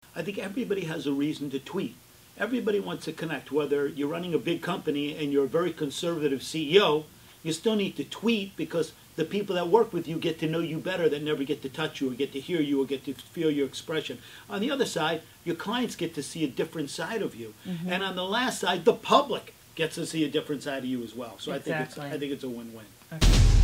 I think everybody has a reason to tweet. Everybody wants to connect. Whether you're running a big company and you're a very conservative CEO, you still need to tweet because the people that work with you get to know you better, that never get to touch you or get to hear you or get to feel your expression. On the other side, your clients get to see a different side of you. And on the last side, the public gets to see a different side of you as well. So Exactly. I think it's a win-win. Okay.